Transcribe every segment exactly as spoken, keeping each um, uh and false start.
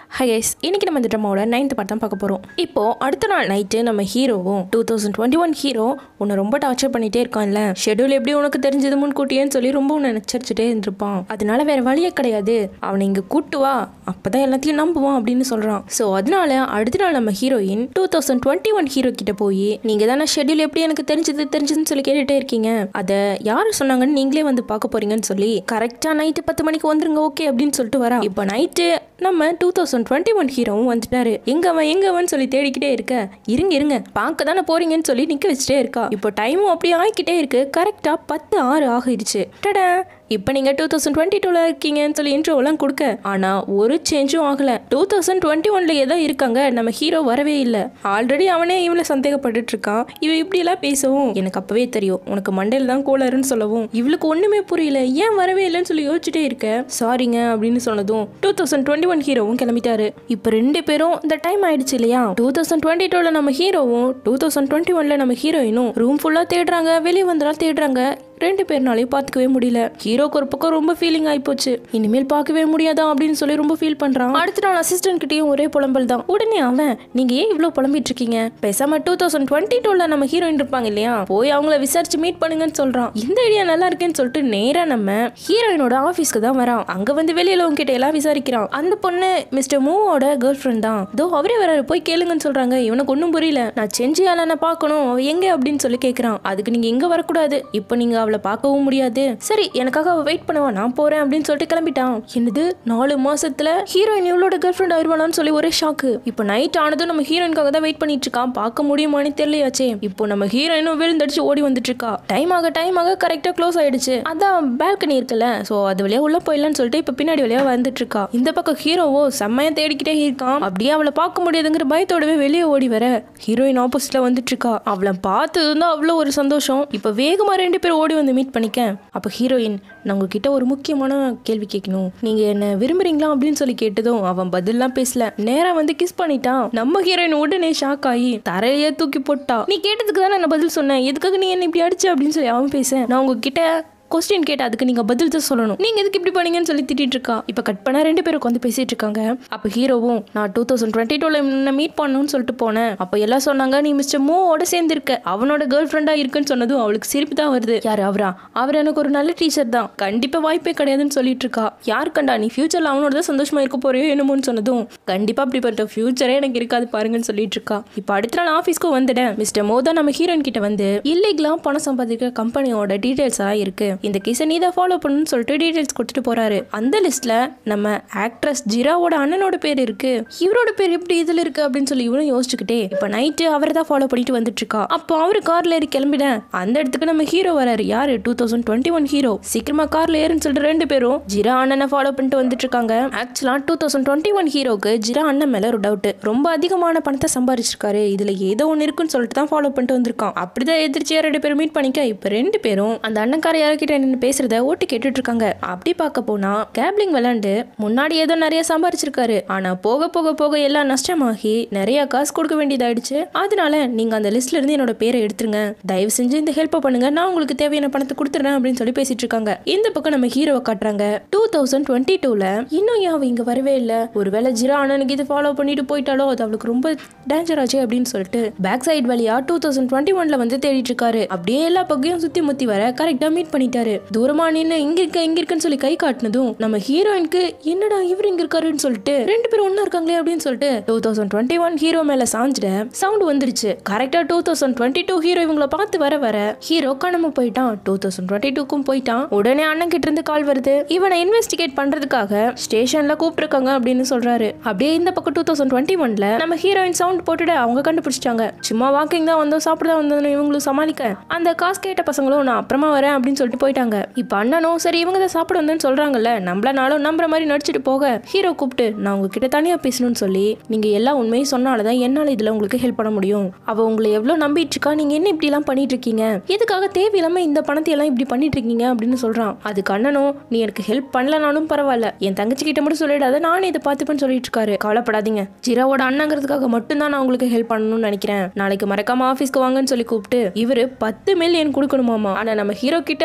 Hi guys, இன்னைக்கு நம்ம இந்த ட்ராமாவோட நைன்த் பார்ட் தான் பார்க்க போகிறோம். இப்போது அடுத்த நாள் நைட்டு நம்ம ஹீரோவும் two thousand twenty one hero உன்னை ரொம்ப டார்ச்சர் பண்ணிகிட்டே இருக்கான்ல, ஷெடியூல் எப்படி உனக்கு தெரிஞ்சது முன்கூட்டியேன்னு சொல்லி ரொம்ப உன்னை நச்சரிச்சுட்டே இருந்திருப்பான். அதனால வேறு வழியே கிடையாது, அவனை இங்கே கூட்டு வா, அப்போ தான் எல்லாத்தையும் நம்புவான் அப்படின்னு சொல்கிறான். ஸோ அதனால அடுத்த நாள் நம்ம heroine two thousand twenty one hero கிட்ட போய் நீங்கள் தானே ஷெடியூல் எப்படி எனக்கு தெரிஞ்சது தெரிஞ்சதுன்னு சொல்லி கேட்டுகிட்டே இருக்கீங்க, அதை யார் சொன்னாங்கன்னு நீங்களே வந்து பார்க்க போறீங்கன்னு சொல்லி கரெக்டாக நைட்டு பத்து மணிக்கு வந்துருங்க ஓகே அப்படின்னு சொல்லிட்டு வரா. இப்போ நைட்டு நம்ம டூ தௌசண்ட் டுவெண்ட்டி ஒன் ஹீரோவும் வந்துட்டாரு. எங்கவன் எங்கவன் சொல்லி தேடிக்கிட்டே இருக்க, இருங்க இருங்க பார்க்க தானே போறீங்கன்னு சொல்லி நிக்க வச்சுட்டே இருக்கா. இப்போ டைமும் அப்படியே ஆகிக்கிட்டே இருக்கு. கரெக்டா பத்து ஆறு ஆகிடுச்சு. டடா, இப்போ நீங்கள் டூ தௌசண்ட் டுவெண்ட்டி டூவில் இருக்கீங்கன்னு சொல்லி இன்ட்ரோவெல்லாம் கொடுக்க, ஆனால் ஒரு சேஞ்சும் ஆகலை. டூ தௌசண்ட் டுவெண்ட்டி ஒன்ல ஏதோ இருக்காங்க, நம்ம ஹீரோ வரவே இல்லை. ஆல்ரெடி அவனே இவனை சந்தேகப்பட்டுட்டு இருக்கான். இவன் இப்படியெல்லாம் பேசவும் எனக்கு அப்பவே தெரியும் உனக்கு மண்டையில் தான் கோளாறுன்னு சொல்லவும் இவளுக்கு ஒன்றுமே புரியல, ஏன் வரவே இல்லைன்னு சொல்லி யோசிச்சுட்டே இருக்க. சாரிங்க அப்படின்னு சொன்னதும் டூ தௌசண்ட் டுவெண்ட்டி ஒன் ஹீரோவும் கிளம்பிட்டாரு. இப்போ ரெண்டு பேரும் இந்த டைம் ஆயிடுச்சு இல்லையா, டூ தௌசண்ட் டுவெண்ட்டி டூவில் நம்ம ஹீரோவும் டூ தௌசண்ட் டுவெண்ட்டி ஒன்ல நம்ம ஹீரோயினும் ரூம் ஃபுல்லாக தேடுறாங்க, வெளியே வந்தாலும் தேடுறாங்க. ரெண்டு பேர்னாலையும் பார்த்துக்கவே முடியல. ஹீரோக்கு ஒரு பக்கம் ரொம்ப ஃபீலிங் ஆகி போச்சு, இனிமேல் பார்க்கவே முடியாதா அப்படின்னு சொல்லி ரொம்ப ஃபீல் பண்றான். அடுத்த நாள் அசிஸ்டன்ட் கிட்டயும் ஒரே புலம்பல் தான். உடனே அவன், நீங்க ஏன் இவ்வளவு புலம்பிட்டு இருக்கீங்க, பேசாம டூ தௌசண்ட் டுவெண்ட்டி டூல நம்ம ஹீரோயின் இருப்பாங்க இல்லையா, போய் அவங்கள விசாரிச்சு மீட் பண்ணுங்கன்னு சொல்றான். இந்த ஐடியா நல்லா இருக்கேன்னு சொல்லிட்டு நேரா நம்ம ஹீரோயினோட ஆபீஸ்க்கு தான் வரான். அங்க வந்து வெளியில உங்க கிட்ட எல்லாம் விசாரிக்கிறான். அந்த பொண்ணு மிஸ்டர் மூவோட கேர்ள் ஃப்ரெண்ட் தான். தோ அவரே வர, போய் கேளுங்கன்னு சொல்றாங்க. இவனுக்கு ஒன்னும் புரியல. நான் செஞ்சியால பார்க்கணும், அவ எங்க அப்படின்னு சொல்லி கேட்கறான். அதுக்கு நீங்க எங்க வரக்கூடாது, இப்ப நீங்க அவளை பார்க்கவும் முடியாது, சரி எனக்காக அவ வெயிட் பண்ணுவா, நான் போறேன் அப்படின்னு சொல்லிட்டு கிளம்பிட்டான். என்னது, நாலு மாசத்துல ஹீரோயின் இவளோட கேர்ள் ஃப்ரெண்ட் ஆயிடுவானான்னு சொல்லி ஒரே ஷாக்கு. இப்போ நைட் ஆனதும் நம்ம ஹீரோயின்காக தான் வெயிட் பண்ணிட்டு இருக்கான். பார்க்க முடியுமான்னு தெரியலையாச்சே. இப்போ நம்ம ஹீரோயினும் விழுந்தடிச்சு ஓடி வந்துட்டு இருக்கா. டைம் ஆக டைம் ஆக கரெக்டா க்ளோஸ் ஆயிடுச்சு. அதான் பால்கனி இருக்குல்ல, சோ அது வழியா உள்ள போயிடலான்னு சொல்லிட்டு இப்ப பின்னாடி வழியா வந்துட்டு இருக்கா. இந்த பக்கம் ஹீரோவோ செம்மையா தேடிக்கிட்டே இருக்கான். அப்படியே அவளை பார்க்க முடியாதுங்கிற பயத்தோடவே வெளியே ஓடி வர ஹீரோயின் ஆப்போசிட்ல வந்துட்டு இருக்கா. அவளை பார்த்ததும் தான் அவ்வளோ ஒரு சந்தோஷம். இப்ப வேகமா ரெண்டு பேரும் ஓடி வந்து மீட் பண்ணிக்க. அப்ப ஹீரோயின், நான் உங்ககிட்ட ஒரு முக்கியமான கேள்வி கேட்கணும், நீங்க என்ன விரும்புறீங்களா அப்படின்னு சொல்லி கேட்டதும் அவன் பதில்லாம் பேசல, நேரா வந்து கிஸ் பண்ணிட்டான். நம்ம ஹீரோயின் உடனே ஷாக் ஆகி தரையிலேயே தூக்கி போட்டா. நீ கேட்டதுக்கு தான் நான் பதில் சொன்னேன், எதுக்காக நீ என்ன இப்படி அடிச்ச அப்படின்னு சொல்லி அவன் பேச, நான் உங்ககிட்ட கொஸ்டின் கேட்டா அதுக்கு நீங்க பதில் தான் சொல்லணும், நீங்க எதுக்கு இப்படி பண்ணீங்கன்னு சொல்லி திட்டிட்டு இருக்கா. இப்ப கட் பண்ணா ரெண்டு பேரும் உட்காந்து பேசிட்டு இருக்காங்க. அப்ப ஹீரோவும், நான் டூ தௌசண்ட் டுவெண்ட்டி டூல மீட் பண்ணணும்னு சொல்லிட்டு போனேன். அப்ப எல்லாம் சொன்னாங்க நீ மிஸ்டர் மூவோட சேர்ந்து இருக்க, அவனோட கேர்ள் ஃப்ரெண்டா இருக்குன்னு சொன்னதும் அவளுக்கு சிரிப்பு தான் வருது. யாரு அவரா, அவர் எனக்கு ஒரு நல்ல டீச்சர் தான், கண்டிப்பா வாய்ப்பே கிடையாதுன்னு சொல்லிட்டு இருக்கா. யார் கண்டா, நீ ஃபியூச்சர்ல அவனோட தான் சந்தோஷமா இருக்க போறியோ என்னமோன்னு சொன்னதும் கண்டிப்பா அப்படிப்பட்ட ஃபியூச்சரே எனக்கு இருக்காது பாருங்கன்னு சொல்லிட்டு இருக்கா. இப்ப அடுத்த நாள் ஆபீஸ்க்கு வந்துட்டேன். மிஸ்டர் மோ தான் நம்ம ஹீரோயின் கிட்ட வந்து இல்லீகலா பணம் சம்பாதிக்கிற கம்பெனியோட டீடைல்ஸ் எல்லாம் இருக்கு, இந்த கேஸை நீ தான் ஃபாலோ பண்ணணும்னு சொல்லிட்டு டீடைல்ஸ் கொடுத்துட்டு போறாரு. அந்த லிஸ்ட்ல நம்ம ஆக்ட்ரஸ் ஜிராவோட அண்ணனோட பேர் இருக்கு, இவரோட பேர் எப்படி இதுல இருக்கு அப்படின்னு சொல்லி இவனும் யோசிச்சுக்கிட்டே இப்ப நைட்டு அவரை தான் ஃபாலோ பண்ணிட்டு வந்துட்டு இருக்கா. அப்போ அவரு கார்ல ஏறி கிளம்பிட அந்த இடத்துக்கு நம்ம ஹீரோ வராரு. யாரு, two thousand twenty one hero. சீக்கிரமா கார்ல ஏறுன்னு சொல்லிட்டு ரெண்டு பேரும் ஜிரா அண்ணனை ஃபாலோ பண்ணிட்டு வந்துட்டு இருக்காங்க. ஆக்சுவலா டூ தௌசண்ட் டுவெண்ட்டி ஒன் ஹீரோக்கு ஜிரா அண்ணன் மேல ஒரு டவுட், ரொம்ப அதிகமான பணத்தை சம்பாதிச்சிருக்காரு, இதுல ஏதோ ஒன்னு இருக்குன்னு சொல்லிட்டு தான் ஃபாலோ பண்ணிட்டு வந்திருக்கான். அப்படிதான் எதிர்ச்சியா ரெண்டு பேரும் மீட் பண்ணிக்க இப்ப ரெண்டு பேரும் அந்த அண்ணன்கார யார்கிட்ட நின்று பேசுறத ஓட்டு கேட்டுட்டு இருக்காங்க. அப்படி பார்க்க போனா கேப்லிங் விளையாண்டு முன்னாடி ஏதோ நிறைய சம்பாரிச்சிருக்காரு, ஆனா போக போக போக எல்லாம் நஷ்டமாகி நிறைய காசு கொடுக்க வேண்டியதாயிடுச்சு. அதனால நீங்க அந்த லிஸ்ட்ல இருந்து என்னோட பேரை எடுத்துருங்க, தயவு செஞ்சு இந்த ஹெல்ப் பண்ணுங்க, நான் உங்களுக்கு தேவையான பணத்தை கொடுத்துறேன் அப்படின்னு சொல்லி பேசிட்டு இருக்காங்க. இந்த பக்கம் நம்ம ஹீரோவை காட்டுறாங்க. டூ தௌசண்ட் டுவெண்ட்டி டூல இன்னும் ஏன் அவ இங்க வரவே இல்லை, ஒருவேளை ஜிரா அண்ணனுக்கு இது ஃபாலோ பண்ணிட்டு போயிட்டாலோ, அது அவளுக்கு ரொம்ப டேஞ்சர் ஆச்சு அப்படின்னு சொல்லிட்டு பேக் சைடு வழியா டூ தௌசண்ட் டுவெண்ட்டி ஒன்ல வந்து தேடிட்டு இருக்காரு. அப்படியே எல்லா பக்கையும் சுத்தி முத்தி வர கரெக்டா மீட் பண்ணிட்டாரு. தூரமா நின்று இங்க இருக்க இங்க இருக்குன்னு சொல்லி கை காட்டினதும் நம்ம ஹீரோயினுக்கு என்னடா இவர் இங்க இருக்காருன்னு சொல்லிட்டு ரெண்டு பேரும் ஒன்னா இருக்காங்களே அப்படின்னு சொல்லிட்டு two thousand twenty one hero மேல சாஞ்சிட சவுண்ட் வந்துருச்சு. கரெக்டா two thousand twenty two hero இவங்களை பார்த்து வர வர ஹீரோ காணாம போயிட்டான். டூ தௌசண்ட் டுவெண்ட்டி டூக்கும் போயிட்டான். உடனே அண்ணன் கிட்ட இருந்து கால் வருது, இவனை இன்வெஸ்டிகேட் பண்றதுக்காக ஸ்டேஷன்ல கூப்பிட்டுருக்காங்க அப்படின்னு சொல்றாரு. அப்படியே இந்த பக்கம் டூ தௌசண்ட் டுவெண்ட்டி ஒன்ல நம்ம ஹீரோயின் சவுண்ட் போட்டுட அவங்க கண்டுபிடிச்சிட்டாங்க. சும்மா வாக்கிங் தான் வந்தோம், சாப்பிட தான் வந்தோம் இவங்களும் சமாளிக்க, அந்த காசு கேட்ட பசங்களும் நான் அப்புறமா வரேன் அப்படின்னு சொல்லிட்டு போயிட்டாங்க. இப்ப அண்ணனும் சரி இவங்க தான் சாப்பிட வந்தேன்னு சொல்றாங்கல்ல, நம்மளனாலும் நம்புற மாதிரி நடிச்சிட்டு போக ஹீரோ கூப்பிட்டு நான் உங்ககிட்ட தனியா பேசணும்னு சொல்லி, நீங்க எல்லா உண்மையும் சொன்னாலதான் என்னால இதுல உங்களுக்கு ஹெல்ப் பண்ண முடியும், அவ உங்களை எவ்வளவு நம்பிட்டு இருக்கா, நீங்க என்ன இப்படி எல்லாம் பண்ணிட்டு இருக்கீங்க, எதுக்காக தேவையில்லாம இந்த பணத்தை எல்லாம் இப்படி பண்ணிட்டு இருக்கீங்க அப்படின்னு சொல்றான். அதுக்கு அண்ணனும் நீ எனக்கு ஹெல்ப் பண்ணலனாலும் பரவாயில்ல, என் தங்கச்சி கிட்ட மட்டும் சொல்லிடாத, நானே இதை பார்த்துப்பேன்னு சொல்லிட்டு இருக்காரு. கவலைப்படாதீங்க, ஜிராவோட அண்ணங்கிறதுக்காக மட்டும்தான் நான் உங்களுக்கு ஹெல்ப் பண்ணணும்னு நினைக்கிறேன், நாளைக்கு மறக்காம ஆபீஸ்க்கு வாங்கன்னு சொல்லி கூப்பிட்டு இவரு பத்து மில்லியன் கொடுக்கணுமாமா. ஆனா நம்ம ஹீரோ கிட்ட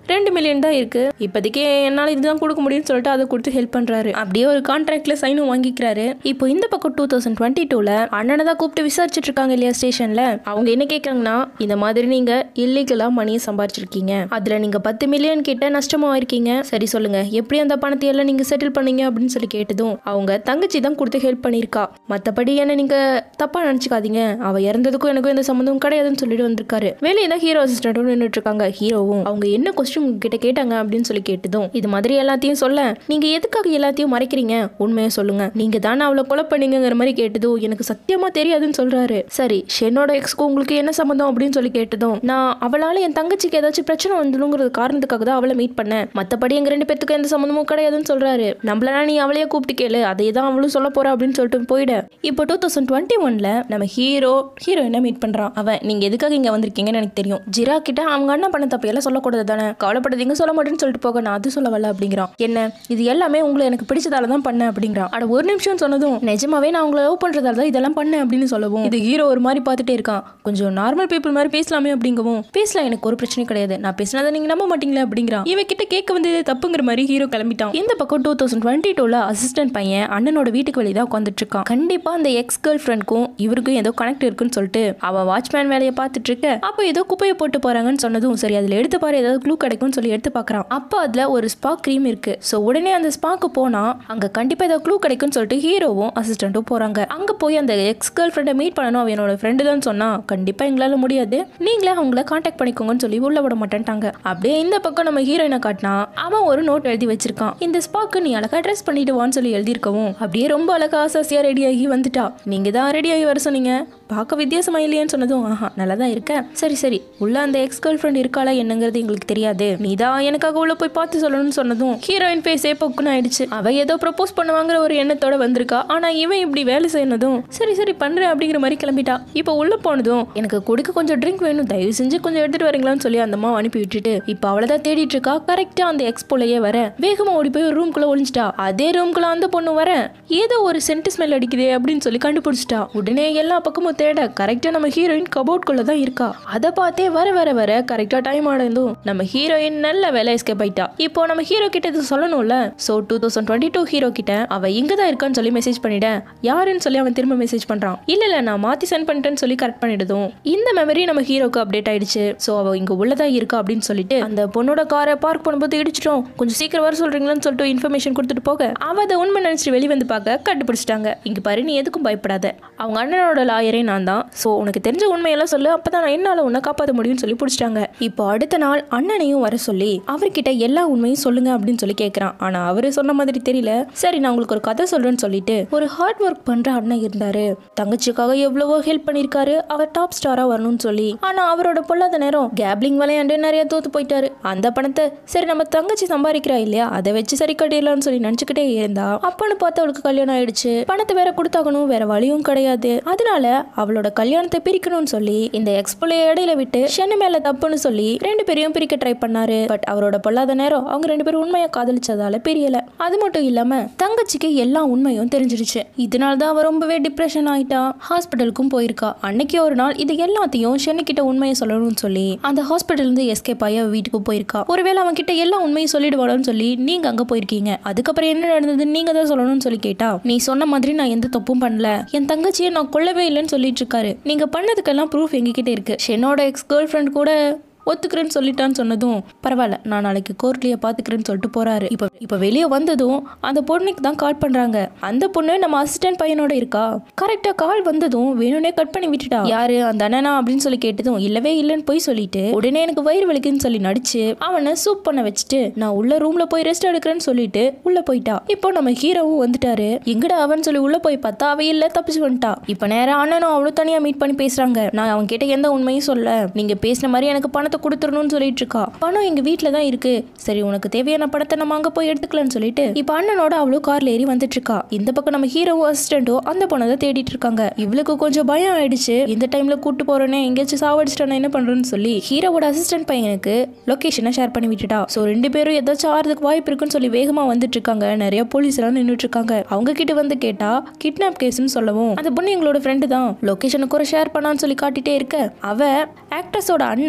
ரெண்டு மில்லியன் தான் இருக்கு, இப்போதைக்கு என்னால் இதுதான் கொடுக்க முடியும்னு சொல்லிட்டு அதை கொடுத்து ஹெல்ப் பண்றாரு. அப்படியே ஒரு கான்ட்ராக்ட்ல சைனும் வாங்கிக்கிறாரு. இப்போ இந்த பக்கம் டூ தௌசண்ட் டுவெண்ட்டி டூல அண்ணனை தான் கூப்பிட்டு விசாரிச்சுட்டு இருக்காங்க இல்லையா ஸ்டேஷன்ல. அவங்க என்ன கேட்கறாங்கன்னா, இந்த மாதிரி நீங்க இல்லீகலா மணியை சம்பாதிச்சிருக்கீங்க, அதுல நீங்க பத்து மில்லியன் கிட்ட நஷ்டமா இருக்கீங்க, சரி சொல்லுங்க எப்படி அந்த பணத்தை எல்லாம் நீங்க செட்டில் பண்ணீங்க அப்படின்னு சொல்லி கேட்டதும் அவங்க தங்கச்சி தான் கொடுத்து ஹெல்ப் பண்ணிருக்கா, மத்தபடி என்ன நீங்க தப்பா நினைச்சுக்காதீங்க, அவ இறந்ததுக்கும் எனக்கும் எந்த சம்மந்தமும் கிடையாதுன்னு சொல்லிட்டு வந்திருக்காரு. வெளியே தான் ஹீரோ அசிஸ்டன்ட்டும் நின்றுட்டு இருக்காங்க. ஹீரோவும் அவங்க என்ன கொஸ்டின் உங்ககிட்ட கேட்டாங்க அப்படின்னு சொல்லி கேட்டதும் இது மாதிரி எல்லாத்தையும் சொல்ல, நீங்க எதுக்காக எல்லாத்தையும் மறைக்கிறீங்க, உண்மையை சொல்லுங்க, நீங்க தானே அவளை கொலை பண்ணீங்கிற மாதிரி கேட்டதும் எனக்கு சத்தியமா தெரியாதுன்னு சொல்றாரு. சரி ஷென்னோட எக்ஸ்க்கு உங்களுக்கு என்ன சம்மந்தம் அப்படின்னு சொல்லி கேட்டதும், நான் அவளால என் தங்கச்சிக்கு ஏதாச்சும் பிரச்சனை வந்துடுங்கிறது காரணத்துக்காக தான் அவளை மீட் பண்ணேன், மத்தபடி எங்க ரெண்டு பேத்துக்கு எந்த சம்மந்தமும் கிடையாதுன்னு சொல்றாரு. நம்மளா நீ அவளையே கூப்பிட்டு கேளு, அதே தான் அவளும் சொல்ல போறா அப்படின்னு சொல்லிட்டு போயிட. இப்போ டூ தௌசண்ட் டுவெண்ட்டி ஒன்ல நம்ம ஹீரோ ஹீரோயினை மீட் பண்றான். அவன் நீங்க எதுக்காக இங்க வந்திருக்கீங்கன்னு எனக்கு தெரியும், ஜிரா கிட்ட அவங்க அண்ணன் பண்ண தப்பையெல்லாம் சொல்லக்கூடாது தானே, கவலைப்படாதீங்க சொல்ல மாட்டேன்னு சொல்லிட்டு போக, நான் அது சொல்ல வரல அப்படிங்கிறான். என்ன இது எல்லாமே உங்களை எனக்கு பிடிச்சதால தான் பண்ணேன் அப்படிங்கிறான். அட ஒரு நிமிஷம் சொன்னதும் நிஜமாவே நான் உங்களை லவ் பண்றதால தான் இதெல்லாம் பண்ணேன் அப்படின்னு சொல்லவும் இது ஹீரோ ஒரு மாதிரி பார்த்துட்டே இருக்கான். கொஞ்சம் நார்மல் பீப்புள் மாதிரி பேசலாமே அப்படிங்கவும், பேசலாம் எனக்கு ஒரு பிரச்சனையும் கிடையாது, நான் பேசினதை நீங்க நம்ப மாட்டீங்களா அப்படிங்கிறான். இவன் கிட்ட கேட்க வந்ததே தப்புங்கிற மாதிரி ஹீரோ கிளம்பிட்டான். இந்த பக்கம் டூ தௌசண்ட் டுவெண்ட்டி டூல அசிஸ்டன்ட் பையன் அண்ணனோட வீட்டுக்கு வெளியே தான் உட்காந்துட்டு இருக்கான். கண்டிப்பா அந்த எக்ஸ் கேர்ள் ஃப்ரெண்ட்க்கும் இவருக்கும் ஏதோ கனெக்ட் இருக்குன்னு சொல்லிட்டு அவன் வாட்ச்மேன் வேலையை பார்த்துட்டு இருக்க, அப்போ ஏதோ குப்பையை போட்டு போறாங்கன்னு சொன்னதும் சரி அதுல எடுத்து பாரு ஏதாவது க்ளூ கிடைக்கும்னு சொல்லி எடுத்து பாக்குறான். அப்போ அதுல ஒரு ஸ்பா கிரீம் இருக்கு. சோ உடனே அந்த ஸ்பாக்கு போனா அங்க கண்டிப்பா ஏதாவது க்ளூ கிடைக்கும்னு சொல்லிட்டு ஹீரோவும் அசிஸ்டன்ட்டும் போறாங்க. அங்க போய் அந்த எக்ஸ் கேர்ள் ஃப்ரெண்டை மீட் பண்ணணும், அவன் என்னோட ஃப்ரெண்டு தான் சொன்னா, கண்டிப்பா எங்களால முடியாது, நீங்களே அவங்கள கான்டாக்ட் பண்ணிக்கோங்கன்னு சொல்லி உள்ள விட மாட்டேன்ட்டாங்க. அப்படியே இந்த பக்கம் நம்ம ஹீரோயினை காட்டினா அவன் ஒரு நோட் எழுதி வச்சிருக்கான். இந்த ஸ்பாக்கு நீ அழகா ட்ரெஸ் பண்ணிட்டு வான்னு சொல்லி எழுதியிருக்கவும் அப்படியே ரொம்ப அழகா ஆசாசியா ரெடி ஆகி வந்துட்டா. நீங்க தான் ரெடி ஆகி வர சொன்னீங்க, பார்க்க வித்தியாசமா இல்லையான்னு சொன்னதும் ஆஹா நல்லா தான் இருக்க, சரி சரி உள்ள அந்த எக்ஸ் கேர்ள் ஃப்ரெண்ட் இருக்காளா என்னங்கிறது எங்களுக்கு தெரியாது, நீ தான் எனக்காக உள்ள போய் பார்த்து சொல்லணும்னு சொன்னதும் ஹீரோயின் பேஸே பொக்குன்னு ஆயிடுச்சு. அவ ஏதோ ப்ரப்போஸ் பண்ணுவாங்கிற ஒரு எண்ணத்தோட வந்திருக்கா, ஆனா இவன் இப்படி வேலை செய்யணும் சரி சரி பண்றேன் அப்படிங்கிற மாதிரி கிளம்பிட்டா. இப்போ உள்ள போனதும் எனக்கு குடிக்க கொஞ்சம் ட்ரிங்க் வேணும், தயவு செஞ்சு கொஞ்சம் எடுத்துட்டு வரீங்களான்னு சொல்லி அந்த அம்மா அனுப்பி விட்டுட்டு இப்போ அவளதான் தேடிட்டு இருக்கா. கரெக்டா அந்த எக்ஸ் போலயே வர வேகமா ஓடி போய் ஒரு ரூம்குள்ள ஒளிஞ்சிட்டா. அதே ரூம்குள்ள அந்த பொண்ணு வர ஏதோ ஒரு சென்ட் ஸ்மெல் அடிக்குதே அப்படின்னு சொல்லி கண்டுபிடிச்சிட்டா. உடனே எல்லா பக்கமும் தேட கரெக்டா நம்ம ஹீரோயின் கபோர்ட்குள்ள தான் இருக்கா. அதை பார்த்தே வர வர வர கரெக்டா டைம் ஆனதும் நம்ம ஹீரோயின் நல்ல வேலை எஸ்கேப் ஆயிட்டா. இப்போ நம்ம ஹீரோ கிட்ட இது சொல்லணும்ல. So two thousand twenty two hero கிட்ட அவ இங்கதான் இருக்கான்னு சொல்லி மெசேஜ் பண்ணிட, யாருன்னு சொல்லி அவன் திரும்ப மெசேஜ் பண்றான். இல்ல இல்ல நான் மாத்தி சென்ட் பண்ணிட்டேன்னு சொல்லி கரெக்ட் பண்ணிடுதும் இந்த மெமரி நம்ம ஹீரோக்கு அப்டேட் ஆயிடுச்சு. சோ அவ இங்க உள்ளதான் இருக்கா அப்படின்னு சொல்லிட்டு அந்த பொண்ணோட காரை பார்க் பண்ணும்போது இடிச்சிட்டோம், கொஞ்சம் சீக்கிரம் வர சொல்றீங்களான்னு சொல்லிட்டு இன்ஃபர்மேஷன் கொடுத்துட்டு போக அவ அதை உண்மை நினைச்சிட்டு வெளியே வந்து பார்க்க கண்டுபிடிச்சிட்டாங்க. இங்க பாரு நீ எதுக்கும் பயப்படாத, அவங்க அண்ணனோட லாயரே நான் தான், சோ உனக்கு தெரிஞ்ச உண்மையெல்லாம் சொல்லு, அப்பதான் நான் என்னால உன்னை காப்பாற்ற முடியும்னு சொல்லி பிடிச்சிட்டாங்க. இப்போ அடுத்த நாள் அண்ணனையும் வர சொல்லி அவர்கிட்ட எல்லா உண்மையும் சொல்லுங்க அப்படின்னு சொல்லி கேட்கறான். ஆனா அவரு சொன்ன மாதிரி தெரியல. சரி நான் உங்களுக்கு ஒரு கதை சொல்றேன்னு சொல்லிட்டு ஒரு ஹார்ட் ஒர்க் பண்ற அண்ணன் இருந்தாரு, தங்கச்சிக்காக எவ்வளவோ ஹெல்ப் பண்ணிருக்காரு, அவர் டாப் ஸ்டாரா வரணும்னு சொல்லி. ஆனா அவரோட பொல்லாத நேரம் கேப்லிங் விளையாண்டு நிறைய தோத்து போயிட்டாரு. அந்த பணத்தை சரி நம்ம தங்கச்சி சம்பாதிக்கிறா இல்லையா அதை வச்சு சரி கட்டிடலாம்னு சொல்லி நினைச்சுக்கிட்டே இருந்தா அப்பன்னு பார்த்து அவளுக்கு கல்யாணம் ஆயிடுச்சு. பணத்தை வேற கொடுத்தாகணும், வேற வழியும் கிடையாது. அதனால அவளோட கல்யாணத்தை பிரிக்கணும்னு சொல்லி இந்த எக்ஸ்போல இடையில விட்டு ஷென்னு மேல தப்புன்னு சொல்லி ரெண்டு பேரையும் பிரிக்க ட்ரை பண்ணாரு. பட் அவரோட பொல்லாத நேரம் அவங்க ரெண்டு பேரும் உண்மையா காதலிச்சதால பிரியல. அது மட்டும் இல்லாம தங்கச்சிக்கு எல்லா உண்மையும் தெரிஞ்சிருச்சு. இதனால்தான் அவ ரொம்பவே டிப்ரெஷன் ஆயிட்டா, ஹாஸ்பிட்டலுக்கும் போயிருக்கா. அன்னைக்கு ஒரு நாள் இது எல்லாத்தையும் ஷென்னு கிட்ட உண்மையை சொல்லணும்னு சொல்லி அந்த ஹாஸ்பிட்டல் இருந்து எஸ்கேப் ஆகி வீட்டுக்கு போயிருக்கா. ஒருவேளை அவன் கிட்ட எல்லா உண்மையும் சொல்லிடுவாளோன்னு சொல்லி நீங்க அங்க போயிருக்கீங்க, அதுக்கப்புறம் என்ன நடந்தது நீங்க தான் சொல்லணும்னு சொல்லி கேட்டா, நீ சொன்ன மாதிரி நான் எந்த தப்பும் பண்ணல, என் தங்கச்சியை நான் கொல்லவே இல்லைன்னு சொல்லிட்டு இருக்காரு. நீங்க பண்ணதுக்கெல்லாம் ப்ரூஃப் எங்ககிட்ட இருக்கு. ஷென்னோட எக்ஸ் கேர்ள் ஃப்ரெண்ட் கூட ஒத்துக்கிறேன்னு சொல்லிட்டான்னு சொன்னதும் பரவாயில்ல நான் நாளைக்கு கோர்ட்லயே பாத்துக்கிறேன்னு சொல்லிட்டு போறாரு. இப்போ இப்போ வெளியே வந்ததும் அந்த பொண்ணுக்கு தான் கால் பண்றாங்க. அந்த பொண்ணு நம்ம அசிஸ்டன்ட் பையனோட இருக்கா. கரெக்டா கால் வந்ததும் வேணும்னே கட் பண்ணி விட்டுட்டா. யாரு அந்த அண்ணனா அப்படின்னு சொல்லி கேட்டதும் இல்லவே இல்லைன்னு போய் சொல்லிட்டு உடனே எனக்கு வயிறு வலிக்குன்னு சொல்லி நடிச்சு அவனை சூப் பண்ண வச்சுட்டு நான் உள்ள ரூம்ல போய் ரெஸ்ட் எடுக்கிறேன்னு சொல்லிட்டு உள்ள போயிட்டா. இப்போ நம்ம ஹீரோவும் வந்துட்டாரு. எங்கடா அவன் சொல்லி உள்ள போய் பார்த்தா அவ இல்ல, தப்பிச்சு வந்துட்டா. இப்ப நேரம் அண்ணனும் அவளும் தனியா மீட் பண்ணி பேசுறாங்க. நான் அவன் கிட்ட எந்த உண்மையும் சொல்ல, நீங்க பேசின மாதிரி எனக்கு பணத்தை கொடுத்துடணும்னு சொல்லிட்டு இருக்கா. பணம் எங்க வீட்டுல தான் இருக்கு, சரி உனக்கு தேவையான பணத்தை நம்ம அங்க போய் எடுத்துக்கலாம்னு சொல்லிட்டு இப்ப அண்ணனோட அவளும் கார்ல ஏறி வந்துட்டு இருக்கா. இந்த பக்கம் நம்ம ஹீரோவோ அசிஸ்டன்டோ அந்த பொண்ணை தேடிட்டு இருக்காங்க. இவளுக்கு கொஞ்சம் பயம் ஆயிடுச்சு, இந்த டைம்ல கூட்டு போறேன்னு எங்கேயாச்சும் சாவடிச்சிட்டா என்ன பண்றேன்னு சொல்லி ஹீரோவோட அசிஸ்டன்ட் பையனுக்கு லொகேஷனை ஷேர் பண்ணி விட்டுட்டா. சோ ரெண்டு பேரும் ஏதாச்சும் ஆறதுக்கு வாய்ப்பு இருக்குன்னு சொல்லி வேகமா வந்துட்டு இருக்காங்க. நிறைய போலீஸ் எல்லாம் நின்றுட்டு இருக்காங்க. அவங்க கிட்ட வந்து கேட்டா கிட்னாப் கேஸ்ன்னு சொல்லவும் அந்த பொண்ணு எங்களோட ஃப்ரெண்டு தான், லொகேஷனை கூட ஷேர் பண்ணான்னு சொல்லி காட்டிட்டே இருக்க அவ ஆக்ட்ரஸோட அண்ணன் என்ன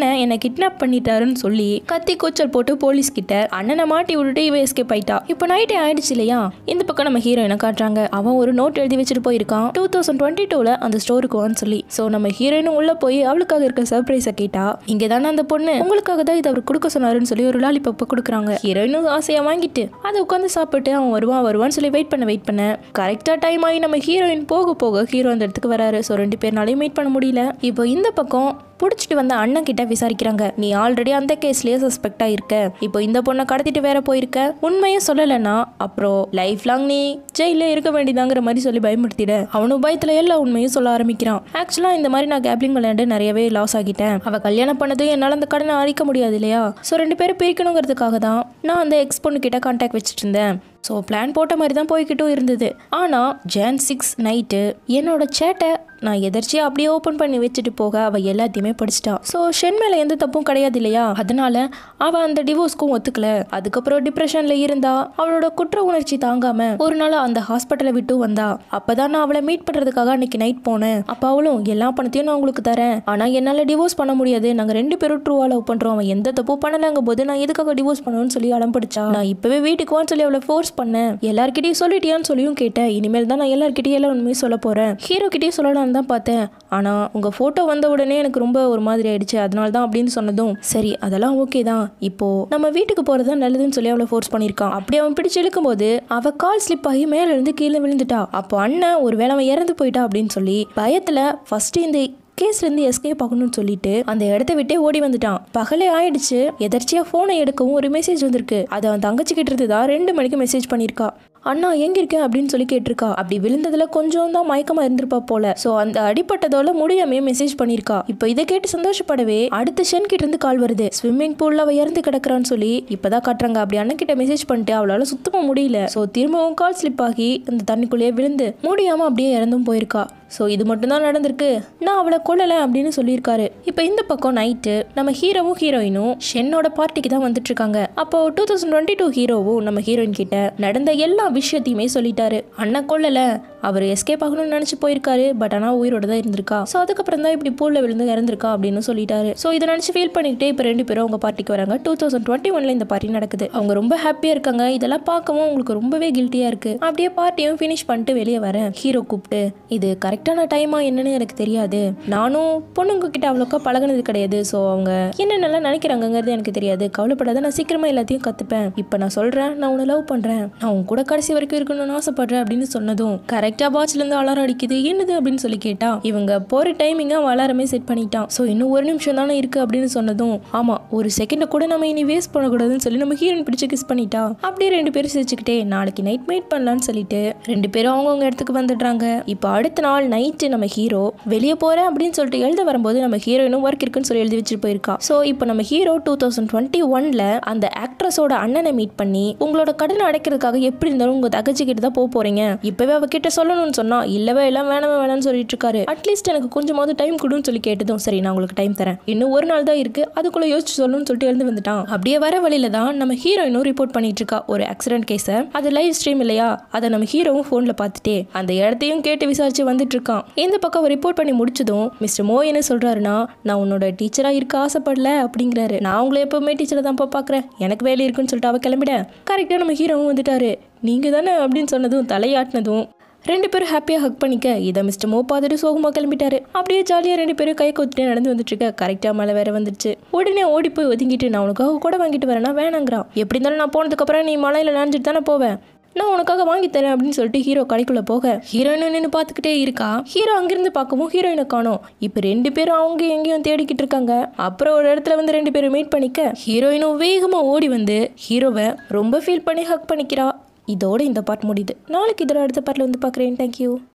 கிட்னாப் பண்ணிட்டாருன்னு சொல்லி கத்தி கூச்சல் போட்டு போலீஸ் கிட்ட அண்ணனை மாட்டி விட்டுட்டு இவ எஸ்கேப் ஆயிட்டா. இப்போ நைட்டே ஆயிடுச்சு இல்லையா, இந்த பக்கம் நம்ம ஹீரோயினை காட்டுறாங்க. அவன் ஒரு நோட் எழுதி வச்சுட்டு போயிருக்கான், டூ தௌசண்ட் டுவெண்ட்டி டூல அந்த ஸ்டோருக்கு வான்னு சொல்லி. சோ நம்ம ஹீரோயினும் உள்ள போய் அவளுக்காக இருக்க சர்ப்ரைஸை கேட்டா, இங்க தானே அந்த பொண்ணு உங்களுக்காக தான் இதை அவர் கொடுக்க சொன்னாருன்னு சொல்லி ஒரு லாலிபப்பை கொடுக்குறாங்க. ஹீரோயினும் ஆசையா வாங்கிட்டு அதை உட்காந்து சாப்பிட்டு அவன் வருவான் வருவான்னு சொல்லி வெயிட் பண்ண வெயிட் பண்ண கரெக்டா டைம் ஆகி நம்ம ஹீரோயின் போக போக ஹீரோ அந்த இடத்துக்கு வராரு. ஸோ ரெண்டு பேர்னாலையும் மீட் பண்ண முடியல. இப்போ இந்த பக்கம் பிடிச்சிட்டு வந்த அண்ணன் கிட்ட விசாரிக்கிறாங்க, நீ ஆல்ரெடி அந்த கேஸ்லயே சஸ்பெக்டா இருக்க, இப்போ இந்த பொண்ணை கடத்திட்டு வேற போயிருக்க, உண்மையும் சொல்லலைன்னா அப்புறம் லைஃப் லாங் நீ ஜெயில இருக்க வேண்டியதாங்கிற மாதிரி சொல்லி பயமுறுத்திட அவனும் பயத்துல எல்லா உண்மையும் சொல்ல ஆரம்பிக்கிறான். ஆக்சுவலா இந்த மாதிரி நான் கேப்லிங் விளையாண்டு நிறையவே லாஸ் ஆகிட்டேன். அவ கல்யாணம் பண்ணதும் என்னால அந்த கடனை அழிக்க முடியாது இல்லையா, ஸோ ரெண்டு பேரும் பிரிக்கணுங்கிறதுக்காக தான் நான் அந்த எக்ஸ் பொண்ணு கிட்ட கான்டாக்ட் வச்சுட்டு இருந்தேன். ஸோ பிளான் போட்ட மாதிரி தான் போய்கிட்டும் இருந்தது. ஆனால் ஜான் சிக்ஸ் நைட்டு என்னோட சேட்டை நான் எதர்ச்சியாக அப்படியே ஓப்பன் பண்ணி வச்சுட்டு போக அவள் எல்லாத்தையுமே படிச்சிட்டான். ஸோ ஷென் மேலே எந்த தப்பும் கிடையாது இல்லையா, அதனால அவள் அந்த டிவோர்ஸ்க்கும் ஒத்துக்கல. அதுக்கப்புறம் டிப்ரெஷனில் இருந்தா, அவளோட குற்ற உணர்ச்சி தாங்காம ஒரு நாள் அந்த ஹாஸ்பிட்டலை விட்டு வந்தா. அப்போதான் நான் அவளை மீட் பண்ணுறதுக்காக அன்னைக்கு நைட் போனேன். அப்போ அவளும் எல்லா பணத்தையும் நான் உங்களுக்கு தரேன், ஆனால் என்னால் டிவோர்ஸ் பண்ண முடியாது, நாங்கள் ரெண்டு பேரும் ட்ரூவாக லவ் பண்ணுறோம், அவன் எந்த தப்பும் பண்ணலங்கும் போது நான் எதுக்காக டிவோர்ஸ் பண்ணணும்னு சொல்லி அடம் பிடிச்சா. நான் இப்போவே வீட்டுக்கு வான்னு சொல்லி அவளை ஃபோர்ஸ் பண்ணேன். எல்லார்கிட்டையும் சொல்லிட்டியான்னு சொல்லியும் கேட்டேன். இனிமேல் தான் நான் எல்லார்கிட்டையும் எல்லாம் உண்மையும் சொல்ல போறேன். ஹீரோ கிட்டேயும் சொல்லலாம்னு தான் பார்த்தேன், ஆனா உங்க போட்டோ வந்த உடனே எனக்கு ரொம்ப ஒரு மாதிரி ஆயிடுச்சு, அதனால தான் அப்படின்னு சொன்னதும் சரி அதெல்லாம் ஓகே தான், இப்போ நம்ம வீட்டுக்கு போறதுதான் நல்லதுன்னு சொல்லி அவளை ஃபோர்ஸ் பண்ணிருக்கான். அப்படி அவன் பிடிச்சு இழுக்கும் போது அவ கால் ஸ்லிப் ஆகி மேல இருந்து கீழே விழுந்துட்டா. அப்போ அண்ணன் ஒரு வேளை அவன் இறந்து போயிட்டா அப்படின்னு சொல்லி பயத்துல ஃபர்ஸ்ட் இந்த கேஸ்ல இருந்து எஸ்கேப் ஆகணும்னு சொல்லிட்டு அந்த இடத்த விட்டே ஓடி வந்துட்டான். பகலே ஆயிடுச்சு. எதர்ச்சியா போனை எடுக்கவும் ஒரு மெசேஜ் வந்திருக்கு. அதை அவன் தங்கச்சி கிட்ட இருந்துதான் ரெண்டு மணிக்கு மெசேஜ் பண்ணிருக்கா. அண்ணா எங்க இருக்க அப்படின்னு சொல்லி கேட்டிருக்கா. அப்படி விழுந்ததுல கொஞ்சம் தான் மயக்கமா இருந்திருப்பா போல. சோ அந்த அடிப்பட்டதோட முடியாமே மெசேஜ் பண்ணிருக்கா. இப்போ இதை கேட்டு சந்தோஷப்படவே அடுத்த ஷென் கிட்ட இருந்து கால் வருது. ஸ்விம்மிங் பூல்ல அவ இறந்து கிடக்குறான்னு சொல்லி இப்பதான் காட்டுறாங்க. அப்படி அண்ணன் கிட்ட மெசேஜ் பண்ணிட்டு அவளால சுத்தமா முடியல. சோ திரும்பவும் கால் ஸ்லிப் ஆகி அந்த தண்ணிக்குள்ளேயே விழுந்து முடியாம அப்படியே இறந்தும் போயிருக்கா. ஸோ இது மட்டும்தான் நடந்திருக்கு, நான் அவளை கொல்லலை அப்படின்னு சொல்லியிருக்காரு. இப்போ இந்த பக்கம் நைட்டு நம்ம ஹீரோவும் ஹீரோயினும் ஷென்னோட பார்ட்டிக்கு தான் வந்துட்டு இருக்காங்க. அப்போ டூ தௌசண்ட் டுவெண்ட்டி டூ ஹீரோவும் நம்ம ஹீரோயின் கிட்ட நடந்த எல்லா விஷயத்தையுமே சொல்லிட்டாரு. அண்ணன் கொல்லலை, அவர் எஸ்கேப் ஆகணும்னு நினைச்சு போயிருக்காரு, பட் ஆனால் உயிரோட தான் இருந்திருக்கா. ஸோ அதுக்கப்புறம் தான் இப்படி பூல்ல விழுந்து இறந்திருக்கா அப்படின்னு சொல்லிட்டாரு. ஸோ இதை நினைச்சு ஃபீல் பண்ணிக்கிட்டே இப்போ ரெண்டு பேரும் அவங்க பார்ட்டிக்கு வராங்க. டூ தௌசண்ட் டுவெண்ட்டி ஒன்ல இந்த பார்ட்டி நடக்குது. அவங்க ரொம்ப ஹாப்பியா இருக்காங்க. இதெல்லாம் பார்க்கவும் உங்களுக்கு ரொம்பவே கில்ட்டியா இருக்கு. அப்படியே பார்ட்டியும் ஃபினிஷ் பண்ணிட்டு வெளியே வரேன். ஹீரோ கூப்பிட்டு, இது கரெக்டான டைமா என்னன்னு எனக்கு தெரியாது, நானும் பொண்ணுங்க கிட்ட அவ்வளோக்கா பழகினது கிடையாது, ஸோ அவங்க என்னென்னலாம் நினைக்கிறாங்கிறது எனக்கு தெரியாது, கவலைப்படாத, நான் சீக்கிரமா எல்லாத்தையும் கத்துப்பேன். இப்போ நான் சொல்றேன், நான் உன்னை லவ் பண்றேன், நான் உன் கூட கடைசி வரைக்கும் இருக்கணும்னு ஆசைப்படுறேன் அப்படின்னு சொன்னதும் கரெக்டா வாட்ச்ல இருந்து அலாரம் அடிக்குது. என்னது அப்படின்னு சொல்லி கேட்டா, இவங்க போற டைமிங்கா அலாரமே செட் பண்ணிட்டான். ஸோ இன்னும் ஒரு நிமிஷம் தானே இருக்கு அப்படின்னு சொன்னதும், ஆமா ஒரு செகண்ட கூட நம்ம இனி வேஸ்ட் பண்ணக்கூடாதுன்னு சொல்லி நம்ம ஹீரோயின் பிடிச்சு கிஸ் பண்ணிட்டா. அப்படியே ரெண்டு பேரும் சிரிச்சுக்கிட்டே நாளைக்கு நைட் மீட் பண்ணலான்னு சொல்லிட்டு ரெண்டு பேரும் அவங்கவுங்க இடத்துக்கு வந்துடுறாங்க. இப்போ அடுத்த நாள் நைட்டு நம்ம ஹீரோ வெளியே போறேன் அப்படின்னு சொல்லிட்டு எழுத வரும்போது நம்ம ஹீரோயினும் ஒர்க் இருக்குன்னு சொல்லி எழுதி வச்சுட்டு போயிருக்கா. ஸோ இப்போ நம்ம ஹீரோ டூ தௌசண்ட் டுவெண்ட்டி ஒன்ல அந்த ஆக்ட்ரஸோட அண்ணனை மீட் பண்ணி உங்களோட கடனை அடைக்கிறதுக்காக எப்படி இருந்தாலும் உங்க தகச்சி கிட்ட தான் போக போறீங்க, இப்பவே அவ கிட்ட சொல்லணும்னு சொன்னா இல்லவே எல்லாம் வேணாமே வேணாம்னு சொல்லிட்டு இருக்காரு. அட்லீஸ்ட் எனக்கு கொஞ்சமாவது டைம் கொடுன்னு சொல்லி கேட்டதும் சரி நான் உங்களுக்கு டைம் தரேன், இன்னும் ஒரு நாள் தான் இருக்கு, அதுக்குள்ள யோசிச்சு சொல்லணும்னு சொல்லிட்டு எழுந்து வந்துட்டான். அப்படியே வர வழியில தான் நம்ம ஹீரோயினும் ரிப்போர்ட் பண்ணிட்டு இருக்கா ஒரு ஆக்சிடென்ட் கேஸை. அது லைவ் ஸ்ட்ரீம் இல்லையா, அதை நம்ம ஹீரோவும் போன்ல பார்த்துட்டே அந்த இடத்தையும் கேட்டு விசாரிச்சு வந்துட்டு இருக்கான். இந்த பக்கம் ரிப்போர்ட் பண்ணி முடிச்சதும் மிஸ்டர் மோ என்ன சொல்றாருன்னா, நான் உன்னோட டீச்சரா இருக்க ஆசைப்படல அப்படிங்கிறாரு. நான் உங்களை எப்பவுமே டீச்சரை தான் பாக்குறேன், எனக்கு வேலை இருக்குன்னு சொல்லிட்டு அவ கிளம்பிட கரெக்டா நம்ம ஹீரோவும் வந்துட்டாரு. நீங்க தானே அப்படின்னு சொன்னதும் தலையாட்டினதும் ரெண்டு பேரும் ஹாப்பியா ஹக் பண்ணிக்க இதை மிஸ்டர் மோ பார்த்துட்டு சோகமா கிளம்பிட்டாரு. அப்படியே ஜாலியா ரெண்டு பேரும் கை கொத்துட்டே நடந்து வந்துட்டு இருக்க. கரெக்டா மழை வேற வந்துருச்சு. உடனே ஓடி போய் ஒதுங்கிட்டு நான் உனக்காக கூட வாங்கிட்டு வரேன்னா வேணாங்கிறான். எப்படி இருந்தாலும் நான் போனதுக்கு அப்புறம் நீ மழையில நனைஞ்சிட்டு தானே போவேன், நான் உனக்காக வாங்கி தரேன் அப்படின்னு சொல்லிட்டு ஹீரோ கடைக்குள்ள போக ஹீரோயின் நின்று பார்த்துக்கிட்டே இருக்கா. ஹீரோ அங்கிருந்து பார்க்கவும் ஹீரோயினை காணோம். இப்போ ரெண்டு பேரும் அவங்க எங்கேயும் தேடிக்கிட்டு இருக்காங்க. அப்புறம் ஒரு இடத்துல வந்து ரெண்டு பேரும் மீட் பண்ணிக்க ஹீரோயினும் வேகமா ஓடி வந்து ஹீரோவை ரொம்ப ஃபீல் பண்ணி ஹக் பண்ணிக்கிறா. இதோட இந்த பார்ட் முடியுது. நாளைக்கு இதோட அடுத்த பார்ட்ல வந்து பார்க்குறேன். தேங்க்யூ.